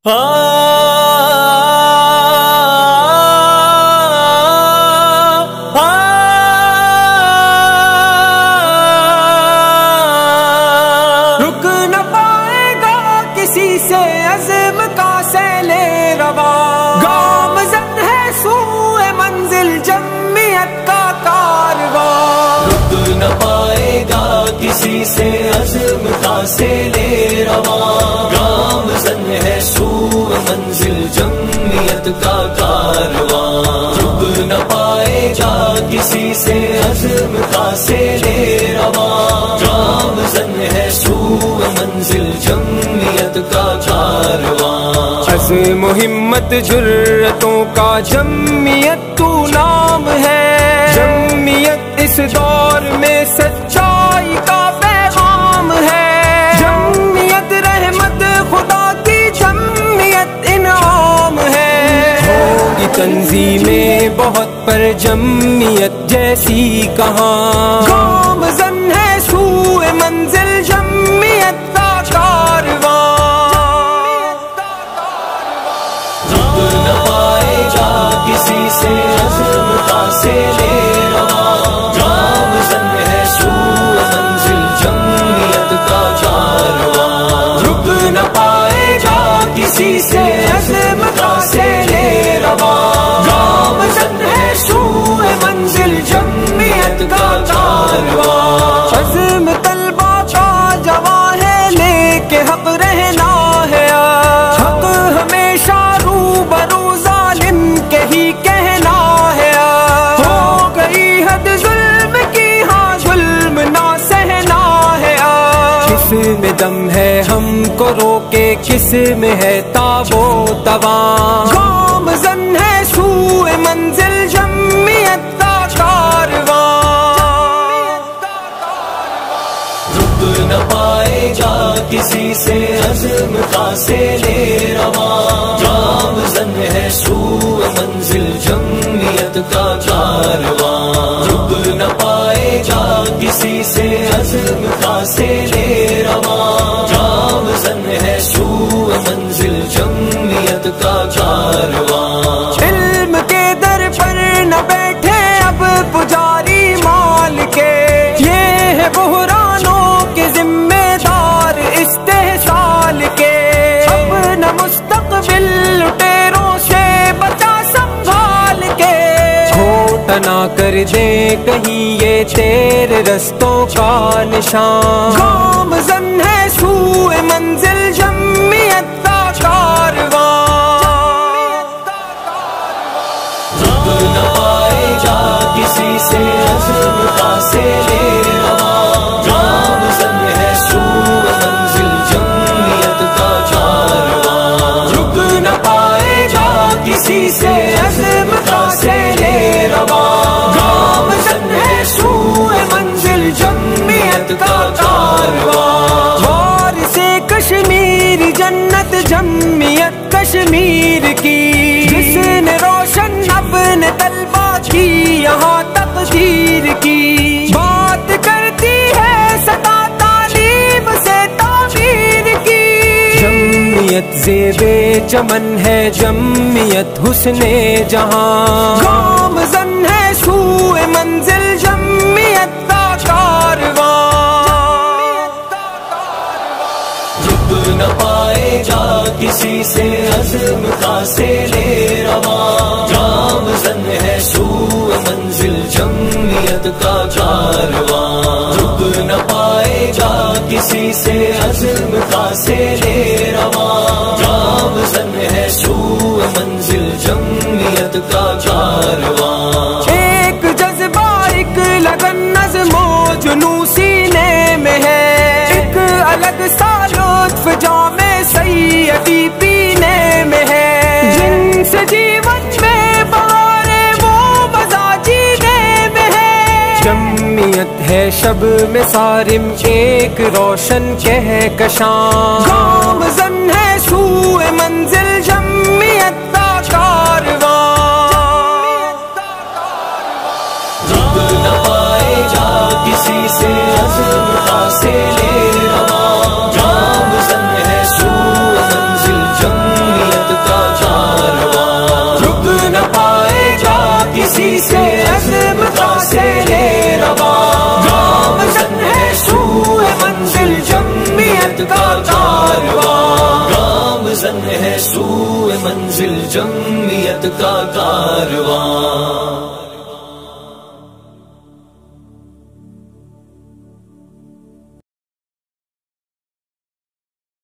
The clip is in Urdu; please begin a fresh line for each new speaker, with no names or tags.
رک نہ پائے گا کسی سے عزم کا سیلے رواں، گامزن ہے سوئے منزل جمعیت کا کارواں۔
رک نہ پائے گا کسی سے عزم کا سیلے رواں، گامزن ہے سوئے منزل جمعیت کا کارواں۔ رک نہ پائے گا کسی سے عزم کا سیلے رواں، گامزن ہے سوئے منزل جمعیت کا کارواں۔
عزم و ہمت جرتوں کا جمعیت تو نام ہے، جمعیت اس دور میں سچائی کا پیغام ہے، جمعیت رحمت خدا کی جمعیت انعام ہے۔ ہوگی تنظیمیں بہت پر جمعیت جیسی کہاں، گامزن ہے سوئے منزل جمعیت کا کارواں۔
رک نہ پائے گا کسی سے عزم کا سیلے رواں، گامزن ہے سوئے منزل جمعیت کا کارواں۔
رک نہ پائے گا کسی سے عزم کا سیلے رواں، گامزن ہے سوئے منزل جمعیت کا کارواں۔ عزم طلبہ کا جواں ہے، لے کے حق رہنا ہے، حق ہمیشہ روبرو ظالم کے ہی کہنا ہے۔ ہو گئی حد ظلم کی، ہاں ظلم نہ سہنا ہے۔ کس میں دم ہے ہم کو روکے، کس میں ہے تاب و تواں، گامزن ہے سوئے منزل جمعیت کا کارواں۔
رک نہ پائے گا کسی سے عزم کا سیلے رواں، گامزن ہے سوئے منزل جمعیت کا کارواں۔ رک نہ پائے گا کسی سے عزم کا سیلے رواں، گامزن ہے سوئے منزل جمعیت کا کارواں۔
علم کے در پر نہ بیٹھے اب پجاری مال کے، یہ ہے بحرانوں کے ذمہ دار استحصال کے، اپنا مستقبل لٹیروں سے بچا سنبھال کے، کھوٹا نہ کر دے کہیں یہ تیرے رستوں کا نشان، گامزن ہے سوئے منزل جمعیت کا کارواں۔
رک نہ پائے گا کسی سے عزم کا سیلے رواں، گامزن ہے سوئے منزل جمعیت کا کارواں۔
رک نہ پائے گا کسی سے عزم کا سیلے رواں، گامزن ہے سوئے منزل جمعیت کا کارواں۔ وارث کشمیر جنت جمعیت کشمیر کی، جس نے روشن اپنے طلبہ کی یہاں تقدیر کی، بات کرتی ہے سدا تعلیم سے تعمیر کی۔ جمعیت زیب چمن ہے، جمعیت حسن جہاں، گامزن ہے سوئے منزل جمعیت کا کارواں۔
رک نہ پائے گا کسی سے عزم کا سیلے رواں، گامزن ہے سوئے منزل جمعیت کا کارواں۔ رک نہ پائے گا کسی سے عزم کا سیلے رواں، گامزن ہے سوئے منزل جمعیت کا کارواں۔
ایک جذبہ ایک لگن نظم و جنون سینے میں ہے، ایک الگ سا لطف جام سیدی پینے میں ہے، جن سے جیون میں بہارے وہ مزہ جینے میں ہے۔ جمعیت ہے شب میں صارم، ایک روشن کہکشاں، گامزن ہے سوئے منزل جمعیت کا کارواں۔
رک نہ پائے گا کسی سے عزم کا سیلے رواں، گامزن ہے سوئے منزل جمعیت
عزم فاصلے رواں، گامزن ہے سوئے منزل جمعیت کا کارواں،
گامزن ہے سوئے منزل جمعیت کا کارواں۔